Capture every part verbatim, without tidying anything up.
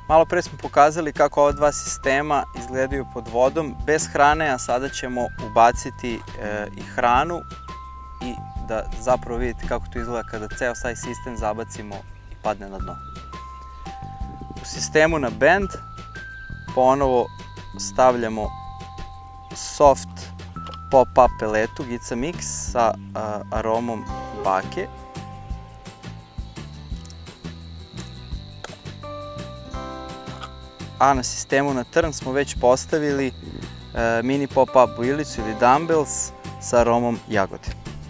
Malo pre smo pokazali kako ova dva sistema izgledaju pod vodom bez hrane, a sada ćemo ubaciti i hranu i da zapravo vidite kako to izgleda kada ceo taj sistem zabacimo i padne na dno. U sistemu na bend ponovo stavljamo soft pop-up peletu Gica Mix sa aromom bake. A na sistemu na trn smo već postavili mini pop-up bujilicu ili dumbbells sa aromom jagode.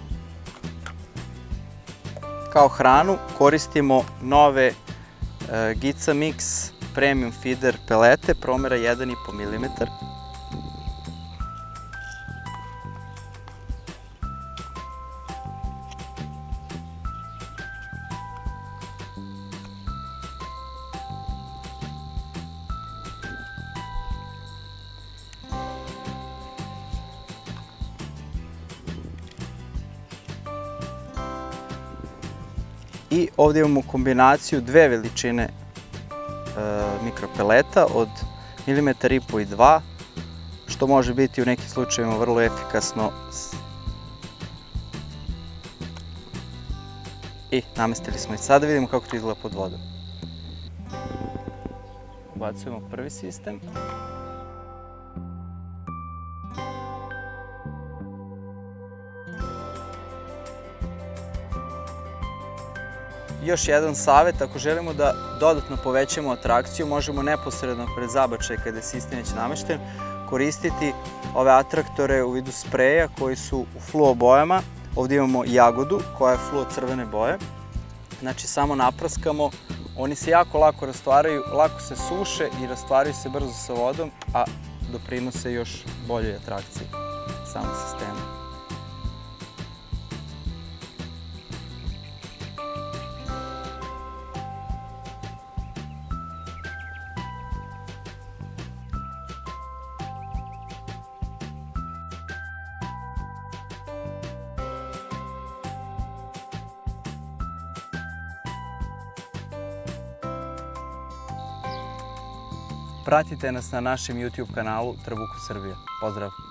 Kao hranu koristimo nove Gica Mix Premium Feeder pelete promera jedan i po milimetar. I ovdje imamo kombinaciju dve veličine mikropeleta od milimetar i po i dva, što može biti u nekim slučajevima vrlo efikasno. I namestili smo i sada vidimo kako to izgleda pod vodom. Ubacujemo prvi sistem. Još jedan savjet, ako želimo da dodatno povećamo atrakciju, možemo neposredno pred zabačaj, kada je sistem već namešten, koristiti ove atraktore u vidu spreja koji su u fluo bojama. Ovdje imamo jagodu koja je fluo crvene boje. Znači samo napraskamo, oni se jako lako rastvaraju, lako se suše i rastvaraju se brzo sa vodom, a doprinose još boljoj atrakciji samog sistema. Pratite nas na našem YouTube kanalu Trabuko Srbija. Pozdrav!